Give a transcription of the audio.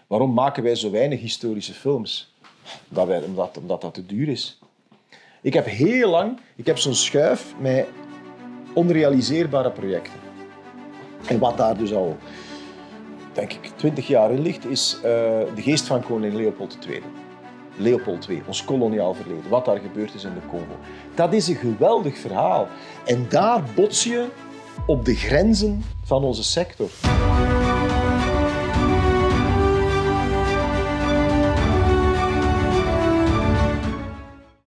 Waarom maken wij zo weinig historische films? Omdat dat te duur is. Ik heb heel lang zo'n schuif met onrealiseerbare projecten. En wat daar dus al, denk ik, 20 jaar in ligt, is de geest van koning Leopold II. Leopold II, ons koloniaal verleden, wat daar gebeurd is in de Congo. Dat is een geweldig verhaal. En daar bots je op de grenzen van onze sector.